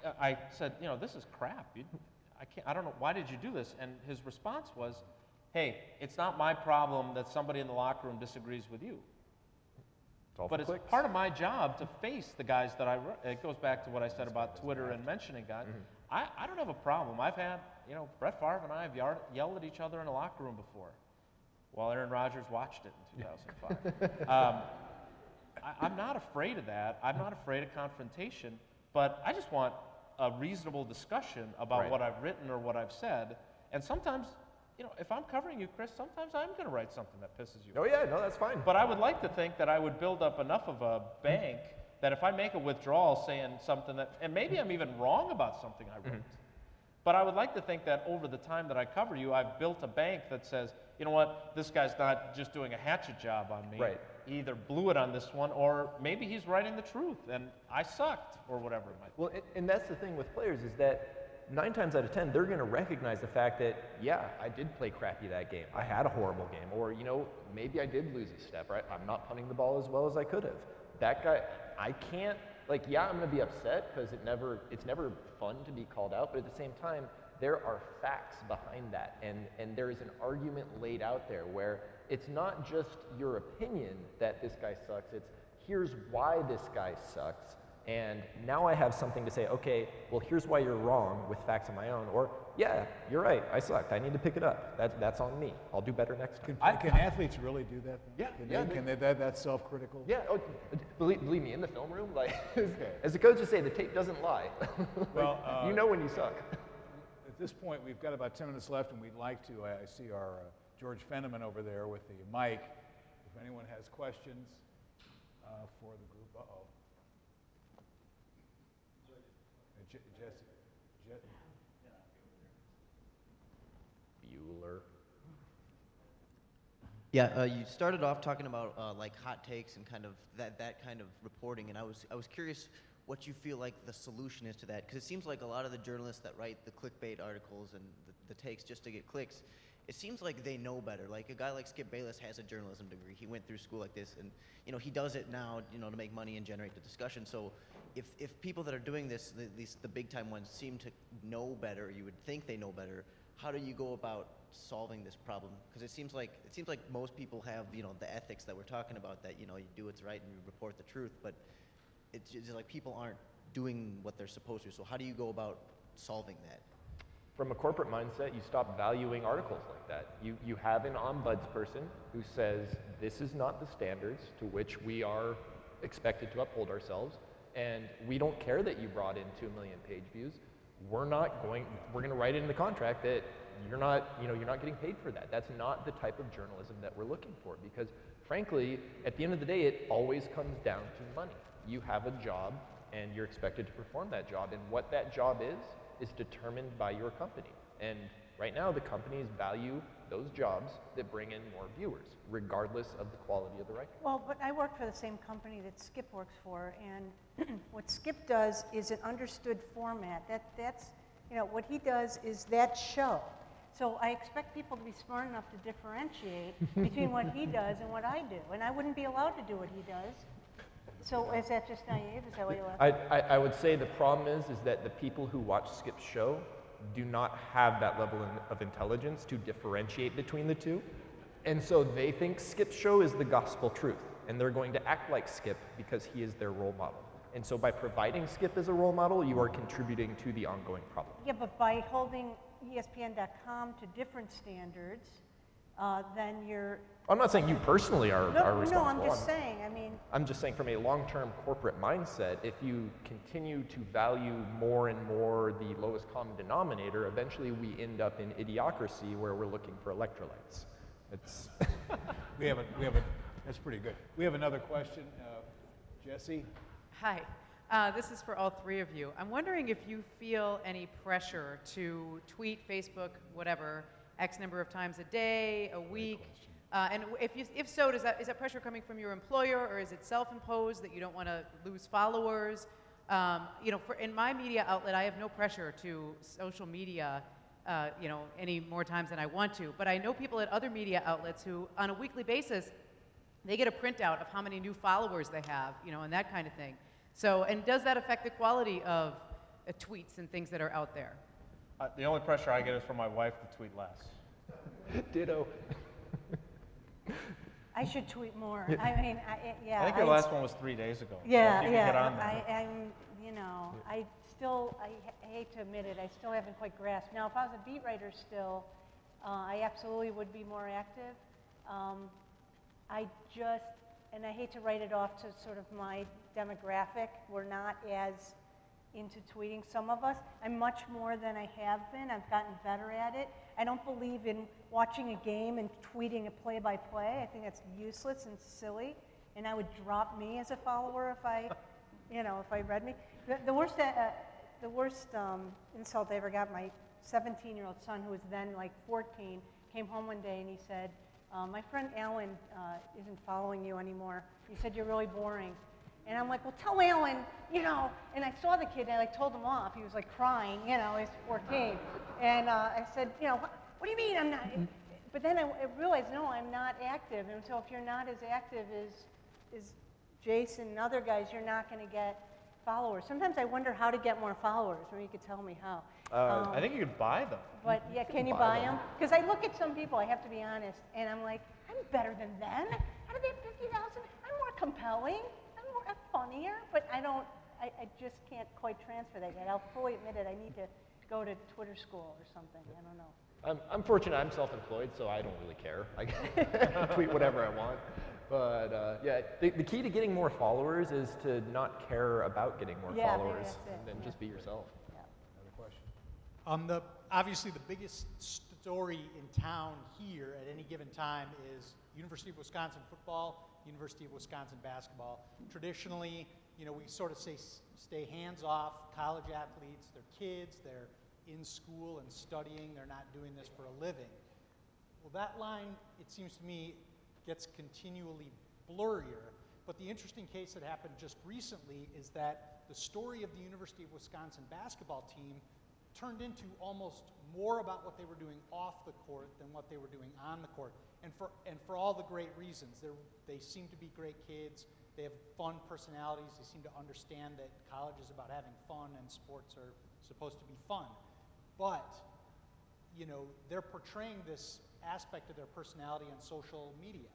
I said, you know, this is crap. I don't know, why did you do this? And his response was, hey, it's not my problem that somebody in the locker room disagrees with you. But it's part of my job to face the guys that it goes back to what I said about Twitter and mentioning guys. I don't have a problem. I've had, you know, Brett Favre and I have yelled at each other in a locker room before while Aaron Rodgers watched it in 2005. I'm not afraid of that. I'm not afraid of confrontation, but I just want a reasonable discussion about what I've written or what I've said. And sometimes, you know, if I'm covering you, Chris, sometimes I'm going to write something that pisses you off. Oh yeah, no, that's fine. But I would like to think that I would build up enough of a bank that if I make a withdrawal saying something that, and maybe I'm even wrong about something I wrote, but I would like to think that over the time that I cover you, I've built a bank that says, you know what, this guy's not just doing a hatchet job on me. Right. He either blew it on this one, or maybe he's writing the truth, and I sucked, or whatever it might be. Well, and that's the thing with players is that 9 times out of 10, they're going to recognize the fact that, yeah, I did play crappy that game. I had a horrible game. Or, you know, maybe I did lose a step, right? I'm not punting the ball as well as I could have. That guy, I can't, like, yeah, I'm going to be upset because it's never fun to be called out, but at the same time, there are facts behind that. And there is an argument laid out there where it's not just your opinion that this guy sucks, it's here's why this guy sucks. And now I have something to say, okay, well, here's why you're wrong with facts of my own. Or, yeah, you're right, I sucked. I need to pick it up. That's on me. I'll do better next time. Can athletes really do that? Yeah. Can they that's self-critical? Yeah, believe me, in the film room, like, as the coaches say, the tape doesn't lie. Well, you know when you suck. At this point, we've got about 10 minutes left, and we'd like to, I see our George Fenneman over there with the mic. If anyone has questions for the group, Jesse. Bueller. Yeah, you started off talking about like hot takes and kind of that kind of reporting, and I was curious what you feel like the solution is to that, because it seems like a lot of the journalists that write the clickbait articles and the takes just to get clicks, it seems like they know better. Like a guy like Skip Bayless has a journalism degree. He went through school like this, and you know he does it now, you know, to make money and generate the discussion. So if people that are doing this, the big time ones, seem to know better, you would think they know better. How do you go about solving this problem? Because it seems like most people have, you know, the ethics that we're talking about, that, you know, you do what's right and you report the truth, but it's just like people aren't doing what they're supposed to. So how do you go about solving that? From a corporate mindset, you stop valuing articles like that. You have an ombuds person who says, this is not the standards to which we are expected to uphold ourselves, and we don't care that you brought in 2 million page views. We're going to write it in the contract that you're not getting paid for that. That's not the type of journalism that we're looking for, because frankly, at the end of the day, it always comes down to money. You have a job and you're expected to perform that job, and what that job is determined by your company. And right now, the companies value those jobs that bring in more viewers, regardless of the quality of the writing. Well, but I work for the same company that Skip works for, and what Skip does is an understood format. That's, you know, what he does is that show. So I expect people to be smart enough to differentiate between what he does and what I do, and I wouldn't be allowed to do what he does. So is that just naive? Is that what you're laughing? I would say the problem is that the people who watch Skip's show do not have that level of intelligence to differentiate between the two. And so they think Skip's show is the gospel truth, and they're going to act like Skip because he is their role model. And so by providing Skip as a role model, you are contributing to the ongoing problem. Yeah, but by holding ESPN.com to different standards, then you're... I'm not saying you personally are responsible. No, I'm just saying, I mean... I'm just saying from a long-term corporate mindset, if you continue to value more and more the lowest common denominator, eventually we end up in idiocracy where we're looking for electrolytes. It's That's pretty good. We have another question. Jesse? Hi. This is for all three of you. I'm wondering if you feel any pressure to tweet, Facebook, whatever, X number of times a day, a week, and if so, is that pressure coming from your employer, or is it self-imposed that you don't want to lose followers? You know, in my media outlet, I have no pressure to social media, you know, any more times than I want to. But I know people at other media outlets who, on a weekly basis, they get a printout of how many new followers they have, you know, and that kind of thing. So, and does that affect the quality of tweets and things that are out there? The only pressure I get is from my wife to tweet less. Ditto. I should tweet more. I mean, yeah. I think your last one was 3 days ago. Yeah, so if you yeah. Could get on that. I'm, you know, I hate to admit it, I still haven't quite grasped. Now, if I was a beat writer still, I absolutely would be more active. And I hate to write it off to sort of my demographic. We're not as into tweeting, some of us. I'm much more than I have been. I've gotten better at it. I don't believe in watching a game and tweeting a play-by-play. I think that's useless and silly. And I would drop me as a follower if I, if I read me. The worst insult I ever got, my 17-year-old son, who was then like 14, came home one day and he said, my friend Alan isn't following you anymore. He said you're really boring. And I'm like, well, tell Alan, and I saw the kid and I told him off. He was like crying, he's 14. And I said, what do you mean I'm not? But then I realized, no, I'm not active. And so if you're not as active as Jason and other guys, you're not going to get followers. Sometimes I wonder how to get more followers. Maybe you could tell me how. I think you could buy them. But yeah, can you buy them? Because I look at some people, I have to be honest, and I'm like, I'm better than them. How do they have 50,000? I'm more compelling. I'm funnier, but I just can't quite transfer that yet. I'll fully admit it. I need to go to Twitter school or something. I don't know. I'm fortunate I'm self-employed, so I don't really care. I can tweet whatever I want. But yeah, the key to getting more followers is to not care about getting more followers, and then just be yourself. Yeah. Another question. Obviously, the biggest story in town here at any given time is University of Wisconsin football, University of Wisconsin basketball. Traditionally, we sort of stay hands-off. College athletes, they're kids, they're in school and studying, they're not doing this for a living. Well, that line, it seems to me, gets continually blurrier. But the interesting case that happened just recently is that the story of the University of Wisconsin basketball team turned into almost more about what they were doing off the court than what they were doing on the court. And for all the great reasons. They seem to be great kids. They have fun personalities. They seem to understand that college is about having fun and sports are supposed to be fun. But, they're portraying this aspect of their personality on social media.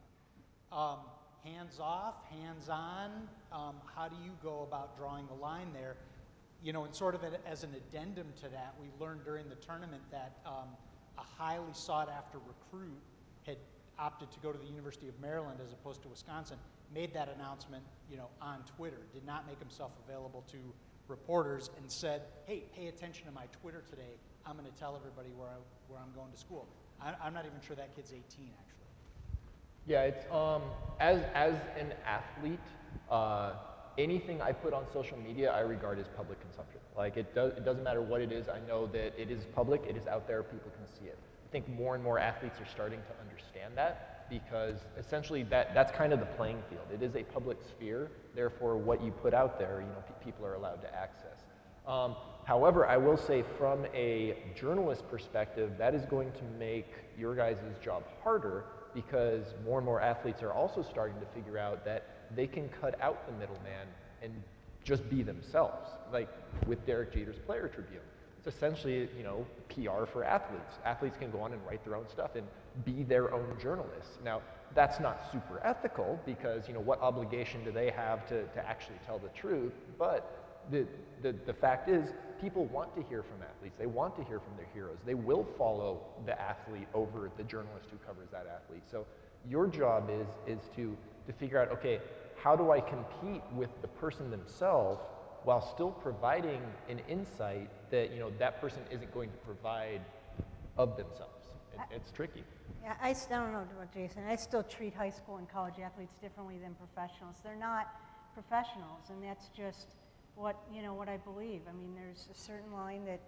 Hands off, hands on, how do you go about drawing the line there? And sort of as an addendum to that, we learned during the tournament that a highly sought after recruit had opted to go to the University of Maryland as opposed to Wisconsin, made that announcement, on Twitter, did not make himself available to reporters and said, hey, pay attention to my Twitter today. I'm going to tell everybody where I'm going to school. I'm not even sure that kid's 18, actually. Yeah, it's as an athlete, anything I put on social media I regard as public consumption. Like it doesn't matter what it is. I know that it is public. It is out there. People can see it. I think more and more athletes are starting to understand that because essentially that's kind of the playing field. It is a public sphere. Therefore, what you put out there, people are allowed to access. However, I will say from a journalist perspective, that is going to make your guys' job harder because more and more athletes are also starting to figure out that they can cut out the middleman and just be themselves. Like with Derek Jeter's Player Tribune. It's essentially, PR for athletes. Athletes can go on and write their own stuff and be their own journalists. Now, that's not super ethical because, what obligation do they have to actually tell the truth? But the fact is, people want to hear from athletes. They want to hear from their heroes. They will follow the athlete over the journalist who covers that athlete. So your job is to figure out, okay, how do I compete with the person themselves while still providing an insight that that person isn't going to provide of themselves? It's tricky. Yeah, I don't know about Jason. I still treat high school and college athletes differently than professionals. They're not professionals, and that's just what I believe. I mean, there's a certain line that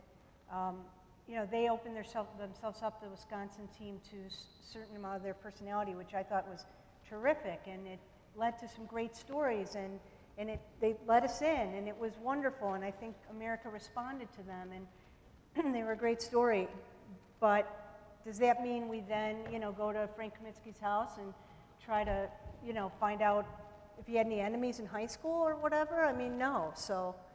they open themselves up, the Wisconsin team, to a certain amount of their personality, which I thought was terrific, and it led to some great stories, and they let us in, and it was wonderful, and I think America responded to them, and they were a great story. But does that mean we then, go to Frank Kaminsky's house and try to, find out if he had any enemies in high school or whatever? I mean, no. So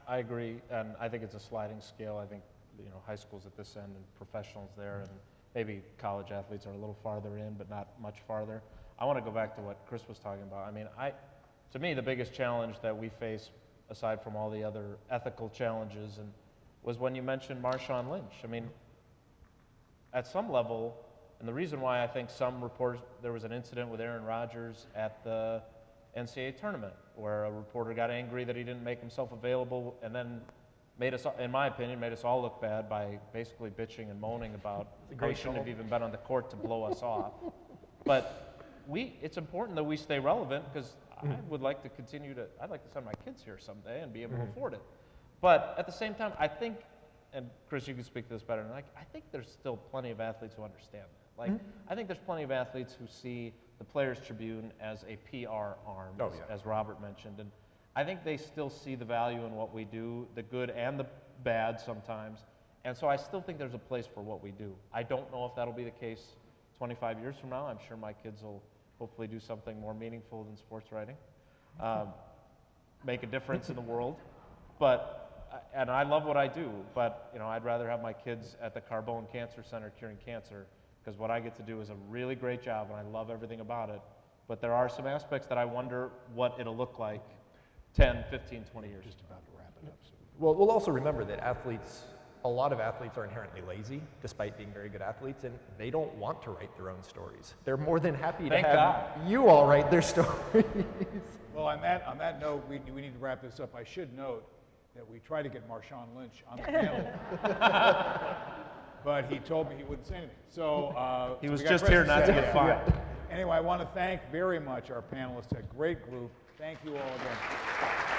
I agree, and I think it's a sliding scale. I think high school's at this end and professionals there, and maybe college athletes are a little farther in, but not much farther. I want to go back to what Chris was talking about. I mean, to me, the biggest challenge that we face, aside from all the other ethical challenges, was when you mentioned Marshawn Lynch. I mean, at some level, and the reason why I think some reporters, there was an incident with Aaron Rodgers at the NCAA tournament where a reporter got angry that he didn't make himself available, and then made us, in my opinion, made us all look bad by basically bitching and moaning about how he shouldn't have even been on the court to blow us off. But it's important that we stay relevant, because I would like to I'd like to send my kids here someday and be able to afford it. But at the same time, I think, and Chris, you can speak to this better than I think there's still plenty of athletes who understand that. Like, I think there's plenty of athletes who see the Players Tribune as a PR arm, as Robert mentioned. And I think they still see the value in what we do, the good and the bad sometimes. And so I still think there's a place for what we do. I don't know if that'll be the case 25 years from now. I'm sure my kids will hopefully do something more meaningful than sports writing, make a difference in the world. And I love what I do, but I'd rather have my kids at the Carbone Cancer Center curing cancer, because what I get to do is a really great job, and I love everything about it. But there are some aspects that I wonder what it'll look like 10, 15, 20 years. Just about to wrap it up. So. Well, we'll also remember that a lot of athletes are inherently lazy, despite being very good athletes, and they don't want to write their own stories. They're more than happy to have you all write their stories. Well, on that note, we need to wrap this up. I should note that we tried to get Marshawn Lynch on the panel, but he told me he wouldn't say anything. So he was just here not to get fined. Anyway, I want to thank very much our panelists, a great group. Thank you all again.